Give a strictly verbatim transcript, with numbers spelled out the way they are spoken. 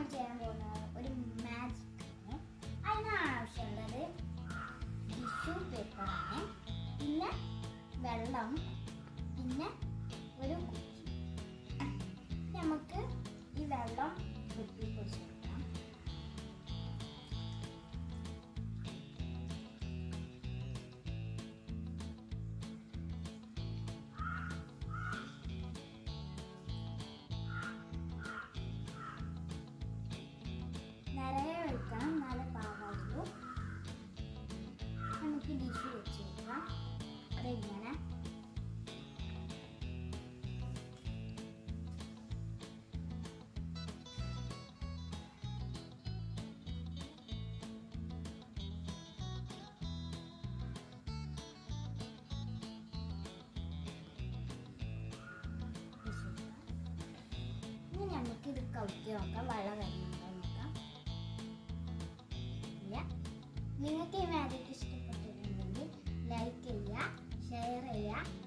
ചെയ്യാൻ പോകുന്നത് ഒരു മാജിക് ആണ്. അതിന് ആവശ്യമുള്ളത് ടിഷ്യൂ പേപ്പറാണ്, പിന്നെ വെള്ളം, പിന്നെ ഒരു കുപ്പി. നമുക്ക് ഈ വെള്ളം കുപ്പി കുറിച്ച് കൊടുക്കാം. നിറയെ ഒഴിക്കണം, നല്ല പാകമുള്ളൂ. നമുക്ക് ഡിഷ് വെച്ച് കൊടുക്കാം. അതിങ്ങനെ ഇനി നമുക്കിത് കൗത്തി നോക്കാം, വെള്ളം വരുന്നുണ്ടോ നോക്കാം. ഇല്ല. നിങ്ങൾക്ക് ഈ മാജിക് ഇഷ്ടപ്പെട്ടിട്ടുണ്ടെങ്കിൽ ലൈക്ക് ചെയ്യുക, ഷെയർ ചെയ്യുക.